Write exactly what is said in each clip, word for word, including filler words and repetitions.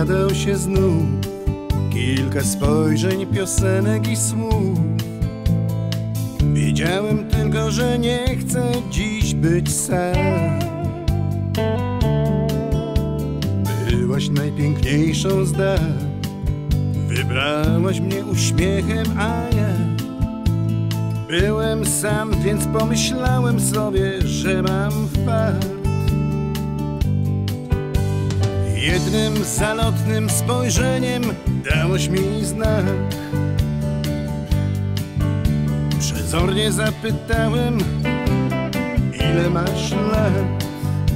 składał się znów kilka spojrzeń, piosenek i słów. Wiedziałem tylko, że nie chcę dziś być sam. Byłaś najpiękniejszą z dar, wybrałaś mnie uśmiechem, a ja byłem sam, więc pomyślałem sobie, że mam fart. Jednym zalotnym spojrzeniem dałaś mi znak. Przezornie zapytałem, ile masz lat.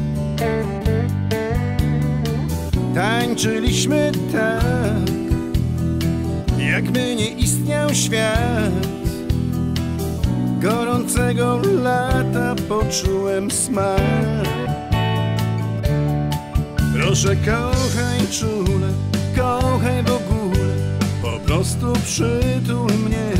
Tańczyliśmy tak, jakby nie istniał świat. Gorącego lata poczułem smak. Proszę, kochaj czule, kochaj w ogóle, po prostu przytul mnie.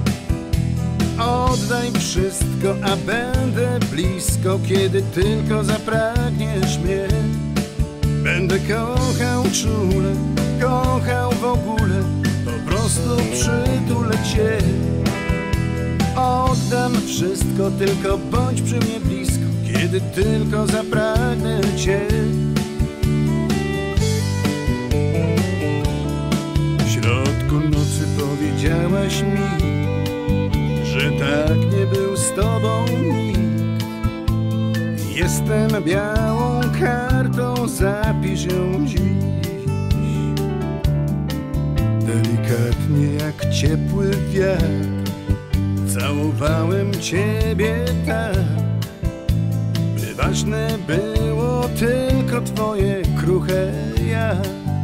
Oddaj wszystko, a będę blisko, kiedy tylko zapragniesz mnie. Będę kochał czule, kochał w ogóle, po prostu przytulę cię. Oddam wszystko, tylko bądź przy mnie blisko, kiedy tylko zapragnę cię. W środku nocy powiedziałaś mi, że tak nie był z tobą nikt. Jestem białą kartą, zapisz ją dziś. Delikatnie jak ciepły wiatr całowałem ciebie tak, by ważne było tylko twoje kruche ja.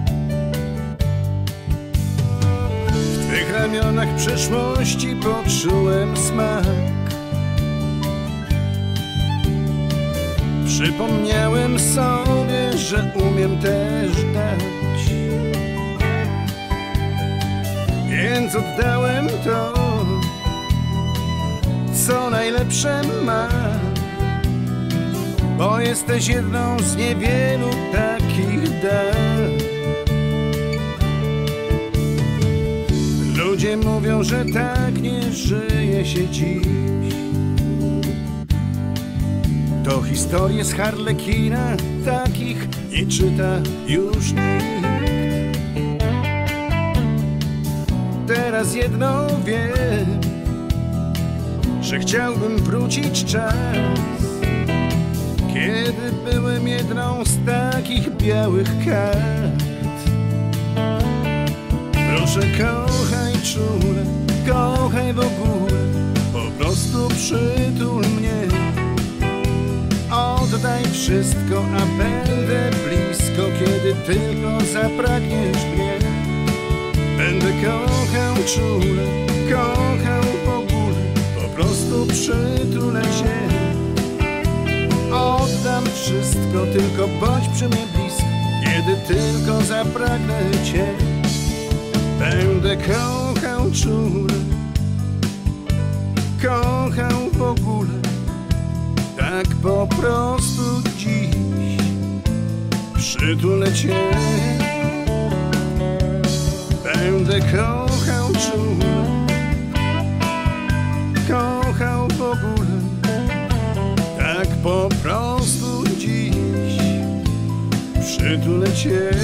W twych ramionach przeszłości poczułem smak. Przypomniałem sobie, że umiem też dać, więc oddałem to, co najlepsze ma. Bo jesteś jedną z niewielu takich dar. Ludzie mówią, że tak nie żyje się dziś. To historie z Harlekina, takich nie czyta już nikt. Teraz jedno wiem, że chciałbym wrócić czas, kiedy byłem jedną z takich białych kart. Proszę, kochaj czule, kochaj w ogóle, po prostu przytul mnie. Oddaj wszystko, a będę blisko, kiedy tylko zapragniesz mnie. Będę kochał czule, kochał w ogóle, po prostu przytulę cię. Oddam wszystko, tylko bądź przy mnie blisko, kiedy tylko zapragnę cię. Będę kochał czule, kochał w ogóle, tak po prostu dziś przytulę cię. Będę kochał czule, kochał w ogóle, tak po prostu dziś przytulę cię.